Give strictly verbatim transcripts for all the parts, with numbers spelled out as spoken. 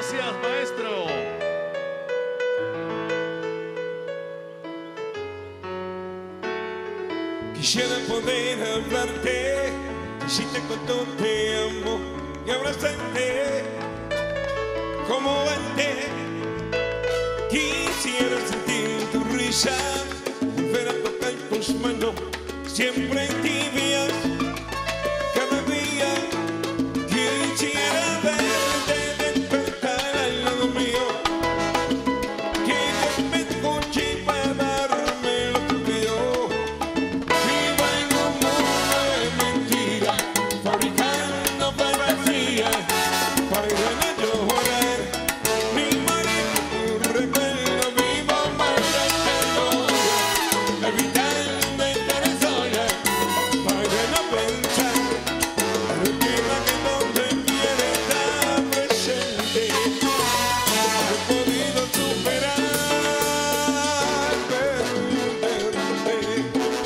Gracias, maestro. Quisiera poder hablarte, decirte cuánto te amo y abrazarte como antes. Quisiera sentir tu risa, volver a tocar tus manos, siempre tibias. Cada día quisiera verte despertar al lado mío, que yo me escuche para darme lo que pido. Viva en un mundo de mentiras, fabricando fantasías para ir a llorar. Mi marido, tu recuerdo vivo maltratando, evitando estar sola para no pensar. Pero queda que donde quiere estar presente, no he podido superar perderte.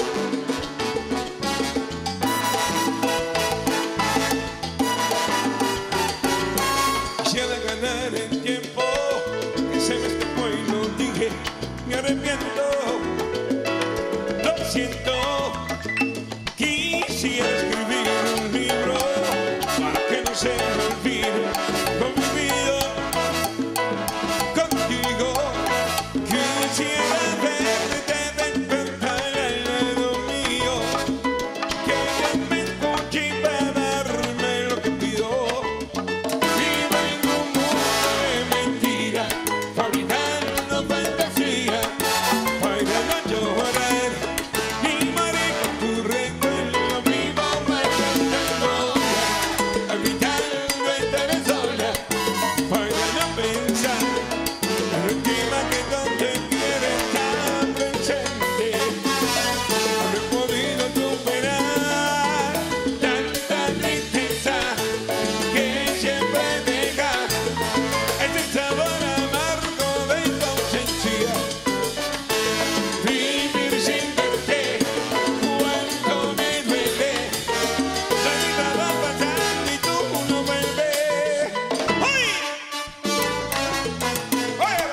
Quisiera ganar el tiempo que se me escapó y no dije, me arrepiento, lo siento. Quisiera escribir un libro para que no se me olvide lo vivido contigo. Quisiera verte despertar al lado mío, que ella me escuche para darme lo que pido. Vivo en un mundo de mentiras, fabricando fantasías para no llorar. Mi marido, tu recuerdo vivo maltratando, evitando estar sola para no pensar. La última que donde quiere estar presente, no he podido superar tanta tristeza que siempre deja este sabor amargo de tu ausencia. Vivir sin verte, cuánto me duele. La vida va pasando y tú no vuelves. ¡Uy! ¡Oye!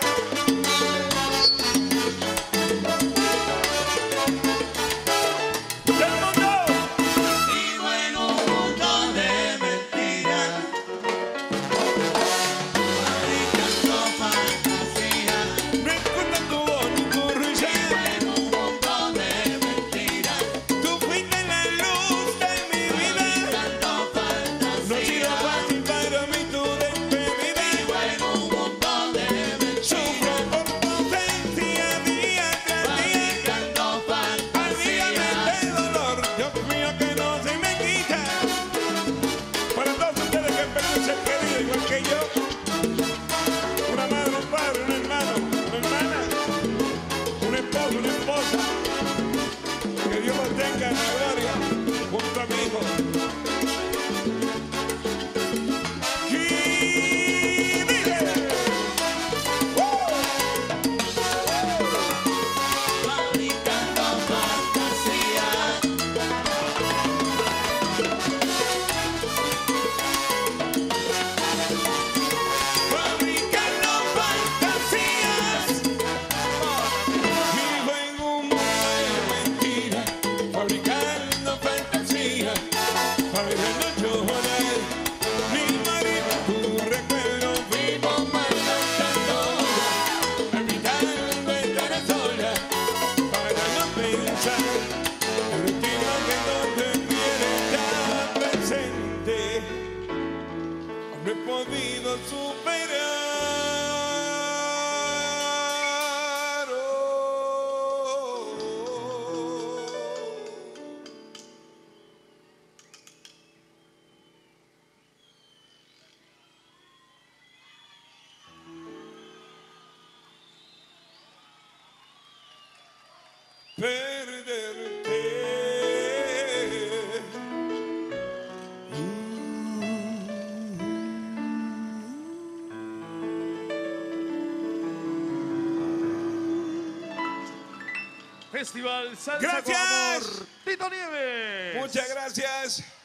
¡Todo el mundo! Vivo en un mundo de mentiras, fabricando fantasías. Me escucha tu voz y tu risa. En un mundo de mentiras, Tú fuiste la luz de mi vida. fabricando No ha sido fantasías. fácil para mí tu despedida. Vivo en un mundo de Sufro mentiras, por tu ausencia día tras día. fabricando Alvíame fantasías. este dolor, Dios mío, que no se me quita. Para todos ustedes que han perdido un ser querido igual que yo, una madre, un padre, un hermano, una hermana, un esposo, una esposa, que Dios los tenga en la gloria junto a mi hijo. Y dile, ¡uh! Fabricando fantasías. Fabricando fantasías. Vivo en un mundo de mentiras, fabricando fantasías para no llorar. Mi marido, tu recuerdo vivo maltratando, evitando estar sola para no pensar. El último que donde quiere estar presente, no he podido superar. Perderte. Festival Salsa Gracias. con Amor. Tito Nieves. Muchas gracias.